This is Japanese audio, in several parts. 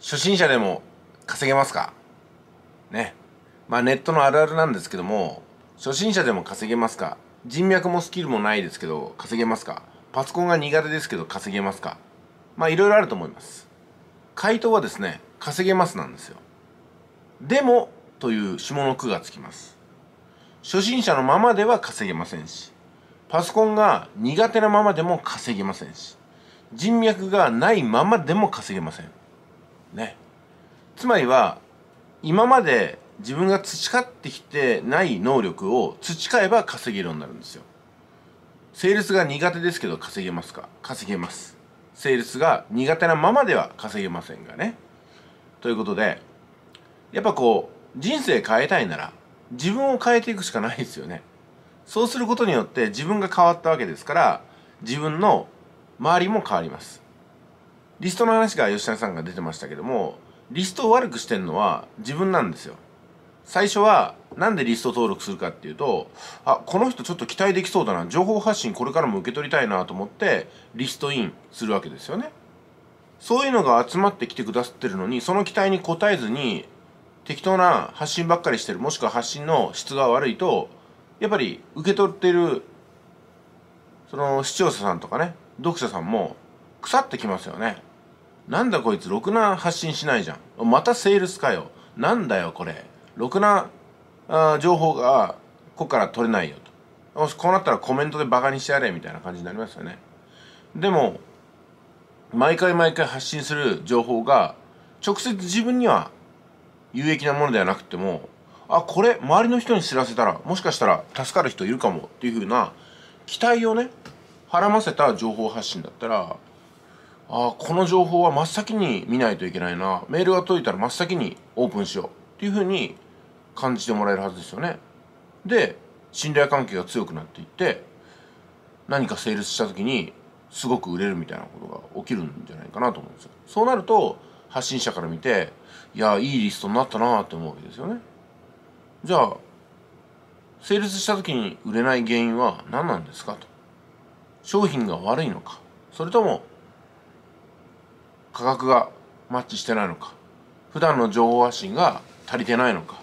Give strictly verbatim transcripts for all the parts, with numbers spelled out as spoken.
初心者でも稼げますかね。まあネットのあるあるなんですけども、初心者でも稼げますか、人脈もスキルもないですけど稼げますか、パソコンが苦手ですけど稼げますか。まあいろいろあると思います。回答はですね、稼げますなんですよ。でもという下の句がつきます。初心者のままでは稼げませんし、パソコンが苦手なままでも稼げませんし、人脈がないままでも稼げませんね。つまりは今まで自分が培ってきてない能力を培えば稼げるようになるんですよ。セールスが苦手ですけど稼げますか？稼げます。セールスが苦手なままでは稼げませんがね。ということで、やっぱこう人生変えたいなら自分を変えていくしかないですよね。そうすることによって自分が変わったわけですから、自分の周りも変わります。リストの話が吉田さんが出てましたけども、リストを悪くしてるのは自分なんですよ。最初はなんでリスト登録するかっていうと、あ、この人ちょっと期待できそうだな、情報発信これからも受け取りたいなと思ってリストインするわけですよね。そういうのが集まってきてくださってるのに、その期待に応えずに適当な発信ばっかりしてる、もしくは発信の質が悪いと、やっぱり受け取っているその視聴者さんとかね、読者さんも腐ってきますよね。なんだこいつろくな発信しないじゃん、またセールスかよ、なんだよこれ、ろくなあ情報がここから取れないよと、こうなったらコメントでバカにしてやれみたいな感じになりますよね。でも毎回毎回発信する情報が直接自分には有益なものではなくても、あ、これ周りの人に知らせたらもしかしたら助かる人いるかもっていう風な期待をねはらませた情報発信だったら、あ、この情報は真っ先に見ないといけないな、メールが届いたら真っ先にオープンしようっていう風に感じてもらえるはずですよね。で、信頼関係が強くなっていって、何かセールスした時にすごく売れるみたいなことが起きるんじゃないかなと思うんですよ。そうなると発信者から見て、いや、いいリストになったなって思うわけですよね。じゃあセールスした時に売れない原因は何なんですかと。商品が悪いのか、それとも価格がマッチしてないのか、普段の情報発信が足りてないのか、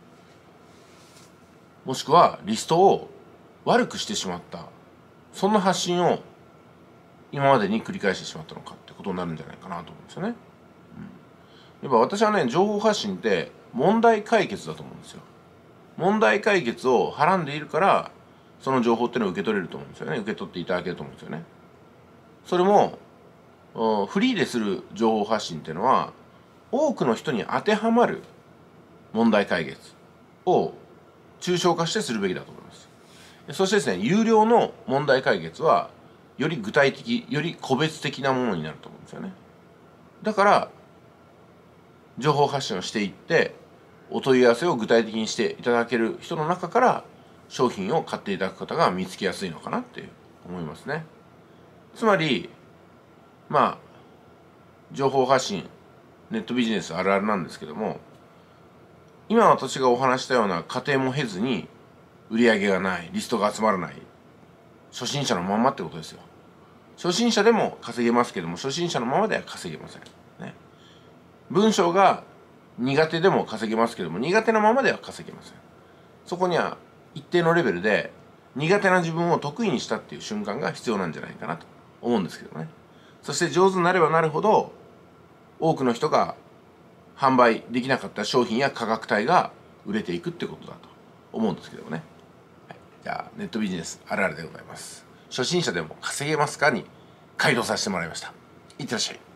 もしくはリストを悪くしてしまった、そんな発信を今までに繰り返してしまったのかってことになるんじゃないかなと思うんですよね。うん、やっぱ私はね、情報発信って問題解決だと思うんですよ。問題解決をはらんでいるからその情報っていうのを受け取れると思うんですよね。受け取っていただけると思うんですよね。それもフリーでする情報発信っていうのは多くの人に当てはまる問題解決を抽象化してするべきだと思います。そしてですね、有料の問題解決はより具体的、より個別的なものになると思うんですよね。だから情報発信をしていってお問い合わせを具体的にしていただける人の中から商品を買っていただく方が見つけやすいのかなって思いますね。つまりまあ情報発信、ネットビジネスあるあるなんですけども、今私がお話したような過程も経ずに売り上げがない、リストが集まらない、初心者のままってことですよ。初心者でも稼げますけども、初心者のままでは稼げませんね。文章が苦手でも稼げますけども、苦手なままでは稼げません。そこには一定のレベルで苦手な自分を得意にしたっていう瞬間が必要なんじゃないかなと思うんですけどね。そして上手になればなるほど多くの人が販売できなかった商品や価格帯が売れていくってことだと思うんですけどもね。はい、じゃあネットビジネスあるあるでございます。初心者でも稼げますかに回答させてもらいました。いってらっしゃい。